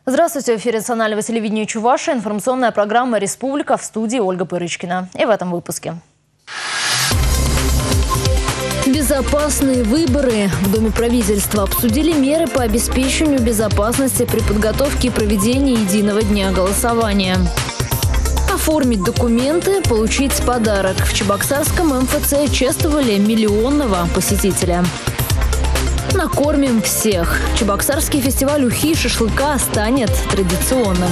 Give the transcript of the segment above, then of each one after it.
Здравствуйте, в эфире национального телевидения Чувашии, информационная программа «Республика», в студии Ольга Пырычкина. И в этом выпуске. Безопасные выборы. В Доме правительства обсудили меры по обеспечению безопасности при подготовке и проведении единого дня голосования. Оформить документы, получить подарок. В Чебоксарском МФЦ чествовали миллионного посетителя. Накормим всех. Чебоксарский фестиваль ухи и шашлыка станет традиционным.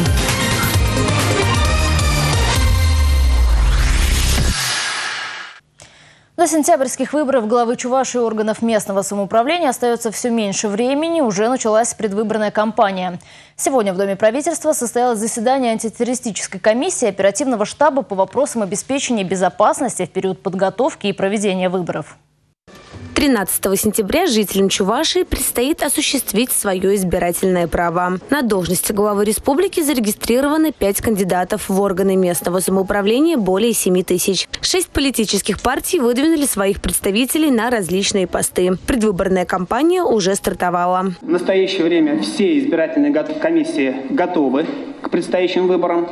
До сентябрьских выборов главы Чувашии и органов местного самоуправления остается все меньше времени. Уже началась предвыборная кампания. Сегодня в Доме правительства состоялось заседание антитеррористической комиссии оперативного штаба по вопросам обеспечения безопасности в период подготовки и проведения выборов. 13 сентября жителям Чувашии предстоит осуществить свое избирательное право. На должности главы республики зарегистрированы 5 кандидатов, в органы местного самоуправления более 7 тысяч. 6 политических партий выдвинули своих представителей на различные посты. Предвыборная кампания уже стартовала. В настоящее время все избирательные комиссии готовы к предстоящим выборам.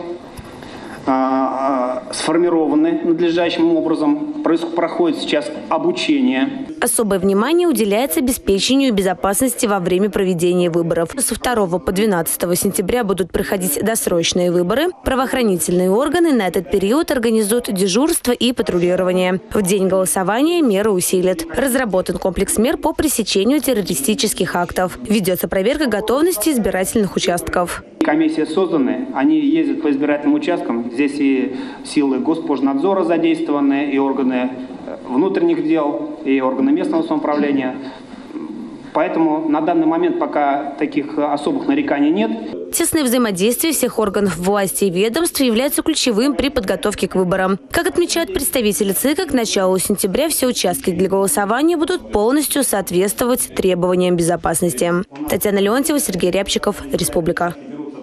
Сформированы надлежащим образом. Проходит сейчас обучение. Особое внимание уделяется обеспечению безопасности во время проведения выборов. Со 2 по 12 сентября будут проходить досрочные выборы. Правоохранительные органы на этот период организуют дежурство и патрулирование. В день голосования меры усилят. Разработан комплекс мер по пресечению террористических актов. Ведется проверка готовности избирательных участков. Комиссии созданы, они ездят по избирательным участкам. Здесь и силы Госпожнадзора задействованы, и органы внутренних дел, и органы местного самоуправления. Поэтому на данный момент пока таких особых нареканий нет. Тесное взаимодействие всех органов власти и ведомств является ключевым при подготовке к выборам. Как отмечают представители ЦИКа, к началу сентября все участки для голосования будут полностью соответствовать требованиям безопасности. Татьяна Леонтьева, Сергей Рябчиков, Республика.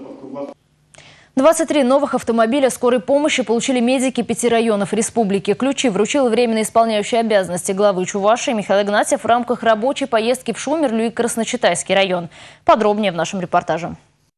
23 новых автомобиля скорой помощи получили медики 5 районов республики. Ключи вручил временно исполняющий обязанности главы Чувашии Михаил Игнатьев в рамках рабочей поездки в Шумерлю и Красночитайский район. Подробнее в нашем репортаже.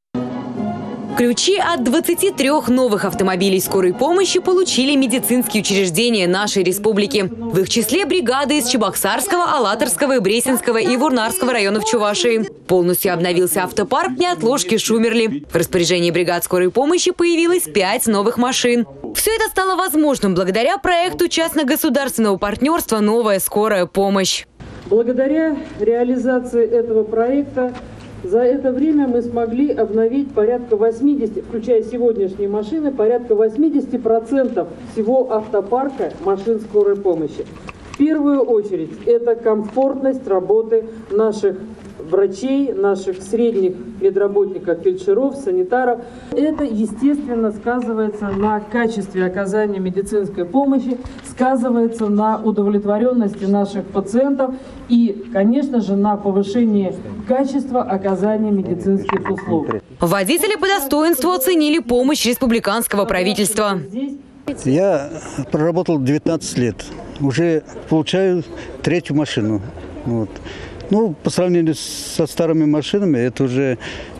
Ключи от 23 новых автомобилей скорой помощи получили медицинские учреждения нашей республики. В их числе бригады из Чебоксарского, Алатырского, Бресенского и Вурнарского районов Чувашии. Полностью обновился автопарк неотложки Шумерли. В распоряжении бригад скорой помощи появилось 5 новых машин. Все это стало возможным благодаря проекту частно-государственного партнерства «Новая скорая помощь». Благодаря реализации этого проекта за это время мы смогли обновить порядка 80, включая сегодняшние машины, порядка 80% всего автопарка машин скорой помощи. В первую очередь это комфортность работы наших врачей, наших средних медработников, фельдшеров, санитаров. Это, естественно, сказывается на качестве оказания медицинской помощи, сказывается на удовлетворенности наших пациентов и, конечно же, на повышении качества оказания медицинских услуг. Водители по достоинству оценили помощь республиканского правительства. Я проработал 19 лет. Уже получаю 3-ю машину. Вот. Ну, по сравнению со старыми машинами, это уже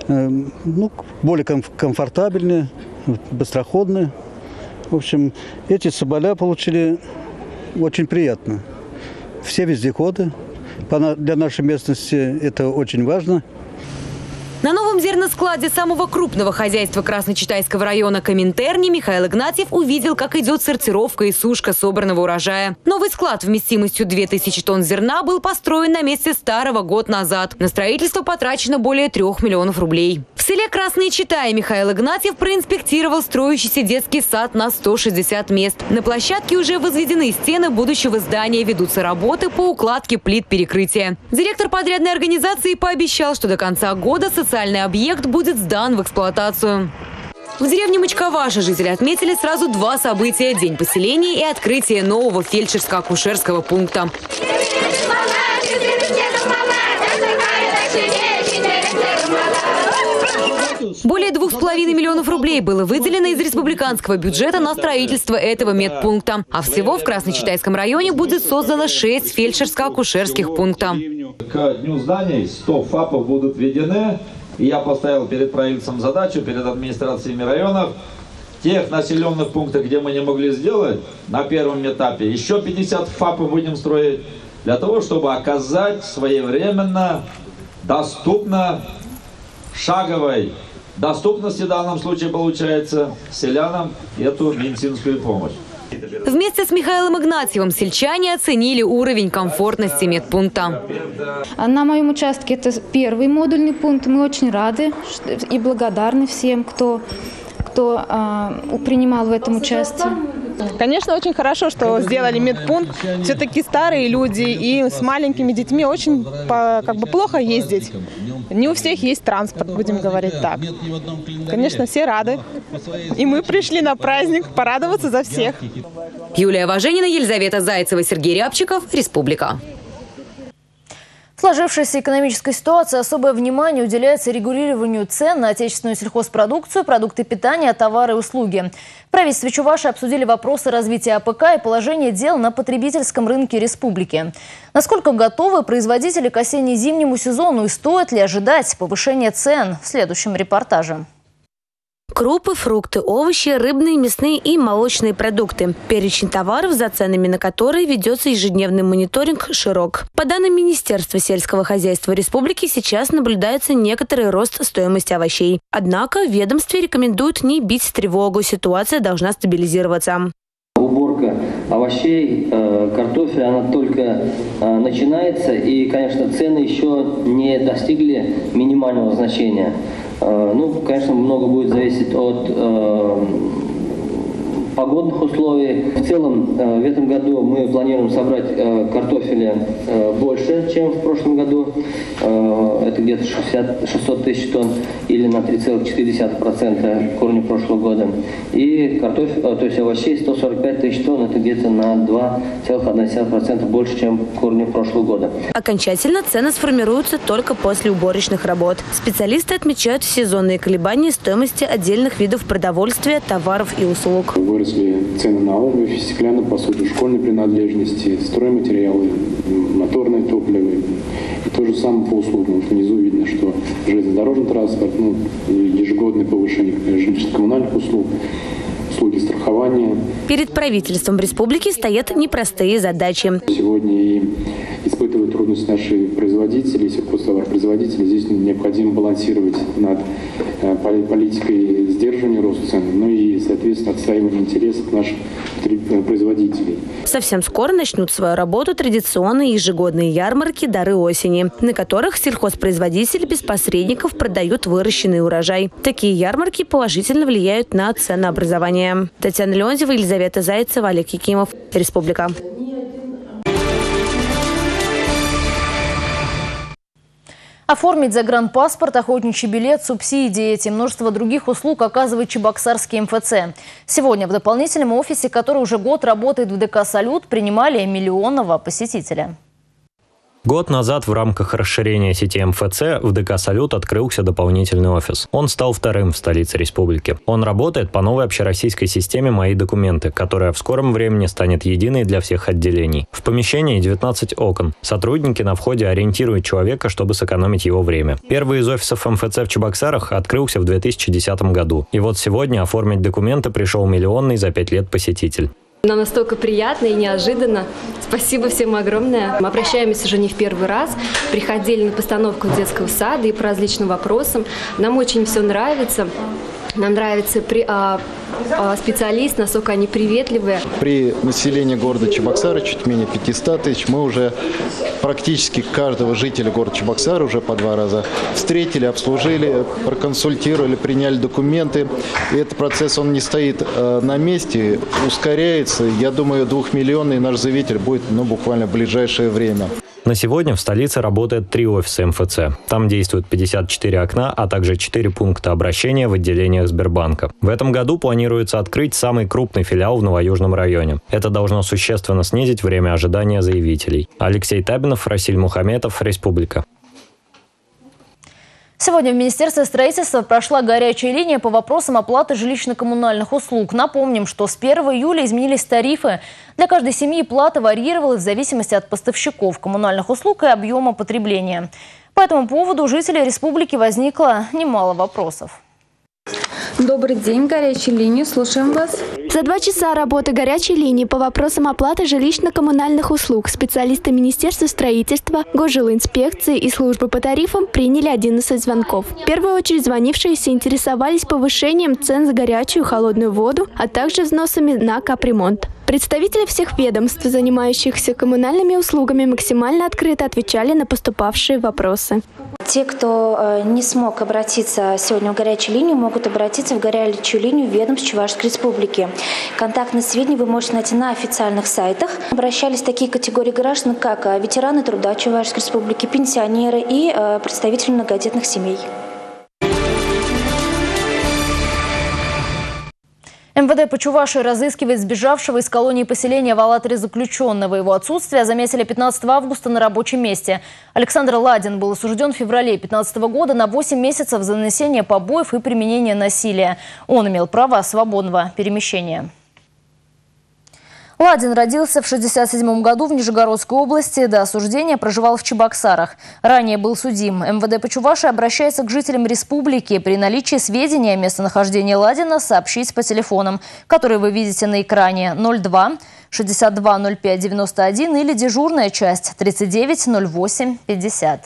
более комфортабельные, быстроходные. В общем, эти соболя получили очень приятно. Все вездеходы. Для нашей местности это очень важно. На новом зерноскладе самого крупного хозяйства Красночитайского района Коминтерни Михаил Игнатьев увидел, как идет сортировка и сушка собранного урожая. Новый склад вместимостью 2000 тонн зерна был построен на месте старого год назад. На строительство потрачено более 3 миллионов рублей. В селе Красные Читаи Михаил Игнатьев проинспектировал строящийся детский сад на 160 мест. На площадке уже возведены стены будущего здания, ведутся работы по укладке плит перекрытия. Директор подрядной организации пообещал, что до конца года социальный объект будет сдан в эксплуатацию. В деревне Мачковаша жители отметили сразу 2 события – день поселения и открытие нового фельдшерско-акушерского пункта. Более 2,5 миллионов рублей было выделено из республиканского бюджета на строительство этого медпункта. А всего в Красночитайском районе будет создано 6 фельдшерско-акушерских пунктов. К дню зданий 100 ФАПов будут введены. И я поставил перед правительством задачу, перед администрациями районов, тех населенных пунктах, где мы не могли сделать на первом этапе, еще 50 ФАПов будем строить, для того, чтобы оказать своевременно, доступно, шаговой доступности в данном случае получается селянам эту медицинскую помощь. Вместе с Михаилом Игнатьевым сельчане оценили уровень комфортности медпункта. На моем участке это первый модульный пункт. Мы очень рады и благодарны всем, кто принимал в этом участие. Конечно, очень хорошо, что сделали медпункт. Все-таки старые люди и с маленькими детьми очень плохо ездить. Не у всех есть транспорт, будем говорить так. Конечно, все рады. И мы пришли на праздник порадоваться за всех. Юлия Важенина, Елизавета Зайцева, Сергей Рябчиков, Республика. В сложившейся экономической ситуации особое внимание уделяется регулированию цен на отечественную сельхозпродукцию, продукты питания, товары и услуги. В правительстве Чувашии обсудили вопросы развития АПК и положение дел на потребительском рынке республики. Насколько готовы производители к осенне-зимнему сезону и стоит ли ожидать повышения цен? В следующем репортаже. Крупы, фрукты, овощи, рыбные, мясные и молочные продукты. Перечень товаров, за ценами на которые ведется ежедневный мониторинг, широк. По данным Министерства сельского хозяйства республики, сейчас наблюдается некоторый рост стоимости овощей. Однако в ведомстве рекомендуют не бить тревогу, ситуация должна стабилизироваться. Уборка овощей, картофеля, она только начинается, и, конечно, цены еще не достигли минимального значения. Конечно, много будет зависеть от погодных условий. В целом, в этом году мы планируем собрать картофеля больше, чем в прошлом году. Это где-то 600 тысяч тонн или на 3,4% к уровню прошлого года. И картофель, то есть овощей 145 тысяч тонн, это где-то на 2,1% больше, чем к уровню прошлого года. Окончательно цены сформируются только после уборочных работ. Специалисты отмечают сезонные колебания стоимости отдельных видов продовольствия, товаров и услуг. Выросли цены на обувь, стеклянную посуду, школьные принадлежности, стройматериалы, моторное топливо. И то же самое по услугам. Внизу видно, что железнодорожный транспорт, ежегодное повышение жилищно-коммунальных услуг, услуги страхования. Перед правительством республики стоят непростые задачи. Сегодня и испытывают трудности наши производители, сельхозтоваропроизводители. Здесь необходимо балансировать над политикой сдерживания роста цен, и, соответственно, отстаивания интересов наших производителей. Совсем скоро начнут свою работу традиционные ежегодные ярмарки «Дары осени», на которых сельхозпроизводители без посредников продают выращенный урожай. Такие ярмарки положительно влияют на ценообразование. Татьяна Леонтьева, Елизавета Зайцева, Олег Якимов, Республика. Оформить загранпаспорт, охотничий билет, субсидии и множество других услуг оказывает Чебоксарский МФЦ. Сегодня в дополнительном офисе, который уже год работает в ДК «Салют», принимали миллионного посетителя. Год назад в рамках расширения сети МФЦ в ДК «Салют» открылся дополнительный офис. Он стал вторым в столице республики. Он работает по новой общероссийской системе «Мои документы», которая в скором времени станет единой для всех отделений. В помещении 19 окон. Сотрудники на входе ориентируют человека, чтобы сэкономить его время. Первый из офисов МФЦ в Чебоксарах открылся в 2010 году. И вот сегодня оформить документы пришел миллионный за 5 лет посетитель. Нам настолько приятно и неожиданно. Спасибо всем огромное. Мы обращаемся уже не в первый раз. Приходили на постановку детского сада и по различным вопросам. Нам очень все нравится. Нам нравится специалисты, насколько они приветливые. При населении города Чебоксары чуть менее 500 тысяч мы уже практически каждого жителя города Чебоксары уже по 2 раза встретили, обслужили, проконсультировали, приняли документы. И этот процесс, он не стоит на месте, ускоряется. Я думаю, 2-миллионный наш заявитель будет буквально в ближайшее время. На сегодня в столице работает 3 офиса МФЦ. Там действуют 54 окна, а также 4 пункта обращения в отделениях Сбербанка. В этом году планируется открыть самый крупный филиал в Новоюжном районе. Это должно существенно снизить время ожидания заявителей. Алексей Табинов, Расиль Мухаметов, Республика. Сегодня в Министерстве строительства прошла горячая линия по вопросам оплаты жилищно-коммунальных услуг. Напомним, что с 1 июля изменились тарифы. Для каждой семьи плата варьировалась в зависимости от поставщиков коммунальных услуг и объема потребления. По этому поводу у жителей республики возникло немало вопросов. Добрый день, горячая линия, слушаем вас. За 2 часа работы горячей линии по вопросам оплаты жилищно-коммунальных услуг специалисты Министерства строительства, Госжилинспекции и службы по тарифам приняли 11 звонков. В первую очередь звонившиеся интересовались повышением цен за горячую и холодную воду, а также взносами на капремонт. Представители всех ведомств, занимающихся коммунальными услугами, максимально открыто отвечали на поступавшие вопросы. Те, кто не смог обратиться сегодня в горячую линию, могут обратиться в горячую линию ведомств Чувашской Республики. Контактные сведения вы можете найти на официальных сайтах. Обращались такие категории граждан, как ветераны труда Чувашской Республики, пенсионеры и представители многодетных семей. МВД по Чувашии разыскивает сбежавшего из колонии поселения в Алатыре заключенного. Его отсутствие заметили 15 августа на рабочем месте. Александр Ладин был осужден в феврале 2015 года на 8 месяцев за нанесение побоев и применение насилия. Он имел право свободного перемещения. Ладин родился в 1967 году в Нижегородской области. До осуждения проживал в Чебоксарах. Ранее был судим. МВД по Чувашии обращается к жителям республики. При наличии сведений о местонахождении Ладина сообщить по телефонам, которые вы видите на экране: 02 62 05 91 или дежурная часть 39 08 50.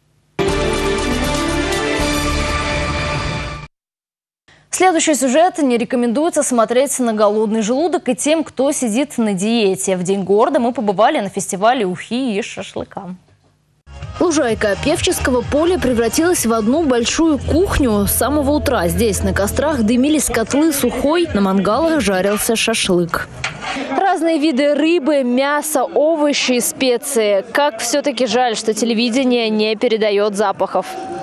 Следующий сюжет. Не рекомендуется смотреть на голодный желудок и тем, кто сидит на диете. В День города мы побывали на фестивале ухи и шашлыка. Лужайка Певческого поля превратилась в одну большую кухню. С самого утра здесь на кострах дымились котлы сухой, на мангалах жарился шашлык. Разные виды рыбы, мяса, овощи, специи. Как все-таки жаль, что телевидение не передает запахов.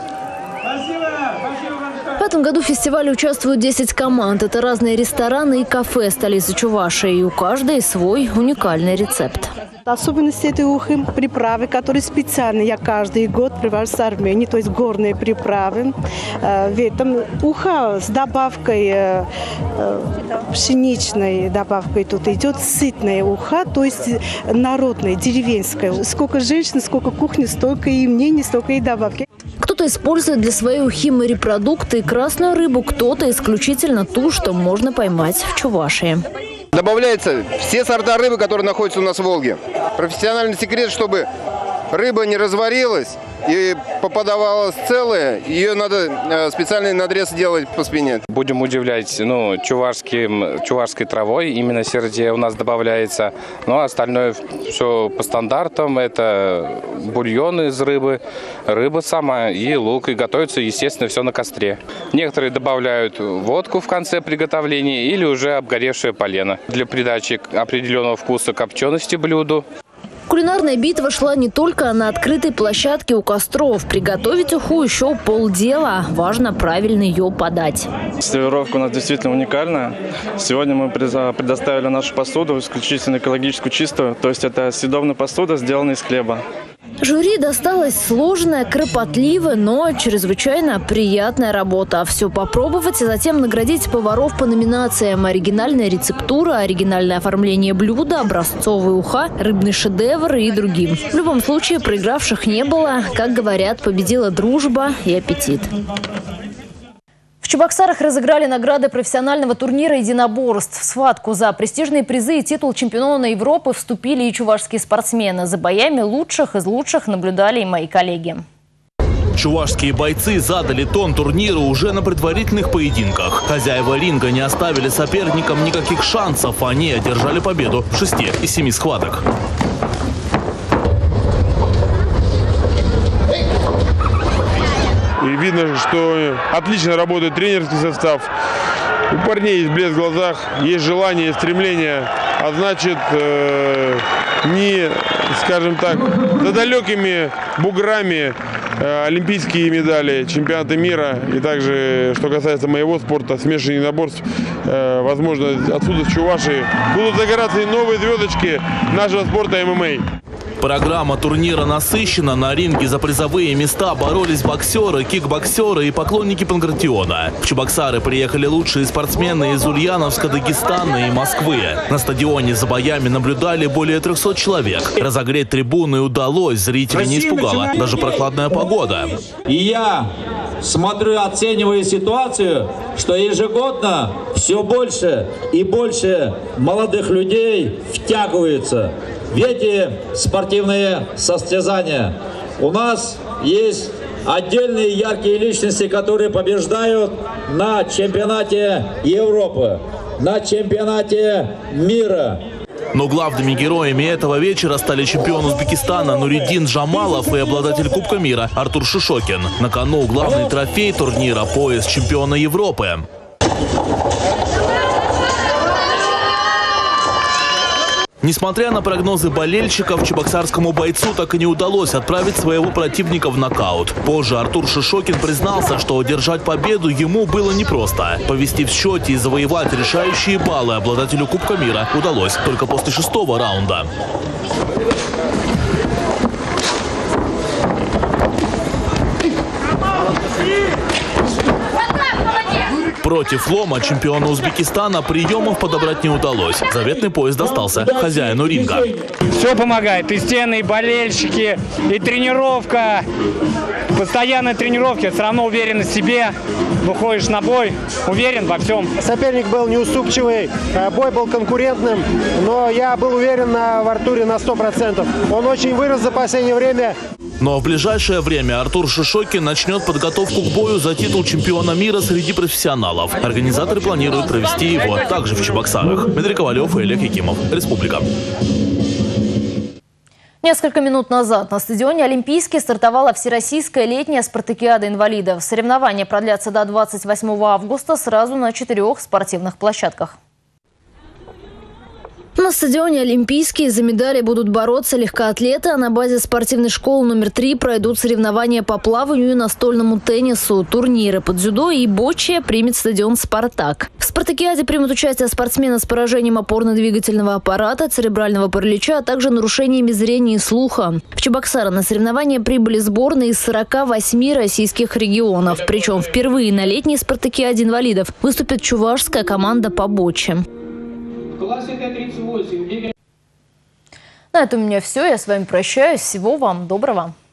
В этом году в фестивале участвуют 10 команд. Это разные рестораны и кафе столицы Чувашии. И у каждой свой уникальный рецепт. Особенность этой ухи – приправы, которые специально я каждый год привожу с Армении, то есть горные приправы. В этом уха с добавкой, пшеничной добавкой тут идет сытная уха, то есть народная, деревенская. Сколько женщин, сколько кухни, столько и мнений, столько и добавки. Кто-то использует для своей ухи морепродукты и красную рыбу, кто-то исключительно ту, что можно поймать в Чувашии. Добавляются все сорта рыбы, которые находятся у нас в Волге. Профессиональный секрет, чтобы рыба не разварилась и попадалась целая, ее надо специальный надрез делать по спине. Будем удивлять чувашской травой, именно сердце у нас добавляется. Но остальное все по стандартам, это бульон из рыбы, рыба сама и лук. И готовится, естественно, все на костре. Некоторые добавляют водку в конце приготовления или уже обгоревшее полено для придачи определенного вкуса копчености блюду. Кулинарная битва шла не только на открытой площадке у костров. Приготовить уху еще полдела. Важно правильно ее подать. Сервировка у нас действительно уникальная. Сегодня мы предоставили нашу посуду исключительно экологически чистую. То есть это съедобная посуда, сделанная из хлеба. Жюри досталась сложная, кропотливая, но чрезвычайно приятная работа. Все попробовать, а затем наградить поваров по номинациям: оригинальная рецептура, оригинальное оформление блюда, образцовая уха, рыбный шедевр и другим. В любом случае проигравших не было. Как говорят, победила дружба и аппетит. В Чебоксарах разыграли награды профессионального турнира единоборств. В схватку за престижные призы и титул чемпиона Европы вступили и чувашские спортсмены. За боями лучших из лучших наблюдали и мои коллеги. Чувашские бойцы задали тон турниру уже на предварительных поединках. Хозяева ринга не оставили соперникам никаких шансов. Они одержали победу в 6 из 7 схваток. И видно, что отлично работает тренерский состав. У парней есть блеск в глазах, есть желание, стремление. А значит, не, скажем так, за далекими буграми олимпийские медали, чемпионаты мира. И также, что касается моего спорта, смешанных единоборств, возможно, отсюда с Чувашии будут загораться и новые звездочки нашего спорта ММА. Программа турнира насыщена. На ринге за призовые места боролись боксеры, кикбоксеры и поклонники Панкратиона. В Чебоксары приехали лучшие спортсмены из Ульяновска, Дагестана и Москвы. На стадионе за боями наблюдали более 300 человек. Разогреть трибуны удалось, зрителей не испугала даже прохладная погода. И я смотрю, оцениваю ситуацию, что ежегодно все больше и больше молодых людей втягиваются в эти спортивные состязания. У нас есть отдельные яркие личности, которые побеждают на чемпионате Европы, на чемпионате мира. Но главными героями этого вечера стали чемпион Узбекистана Нуриддин Джамалов и обладатель Кубка мира Артур Шишокин. На кону главный трофей турнира – пояс чемпиона Европы. Несмотря на прогнозы болельщиков, чебоксарскому бойцу так и не удалось отправить своего противника в нокаут. Позже Артур Шишокин признался, что одержать победу ему было непросто. Повести в счете и завоевать решающие баллы обладателю Кубка мира удалось только после 6-го раунда. Против лома чемпиона Узбекистана приемов подобрать не удалось. Заветный пояс достался хозяину ринга. Все помогает. И стены, и болельщики, и тренировка. Постоянные тренировки. Все равно уверен в себе. Выходишь на бой, уверен во всем. Соперник был неуступчивый, бой был конкурентным, но я был уверен в Артуре на 100%. Он очень вырос за последнее время. Но в ближайшее время Артур Шишокин начнет подготовку к бою за титул чемпиона мира среди профессионалов. Организаторы планируют провести его также в Чебоксарах. Дмитрий Ковалев и Олег Якимов. Республика. Несколько минут назад на стадионе «Олимпийский» стартовала всероссийская летняя спартакиада инвалидов. Соревнования продлятся до 28 августа сразу на 4 спортивных площадках. На стадионе «Олимпийский» за медали будут бороться легкоатлеты, а на базе спортивной школы номер 3 пройдут соревнования по плаванию и настольному теннису. Турниры по дзюдо и боче примет стадион «Спартак». В спартакиаде примут участие спортсмены с поражением опорно-двигательного аппарата, церебрального паралича, а также нарушениями зрения и слуха. В Чебоксары на соревнования прибыли сборные из 48 российских регионов. Причем впервые на летней спартакиаде инвалидов выступит чувашская команда по боче. На этом у меня все. Я с вами прощаюсь. Всего вам доброго.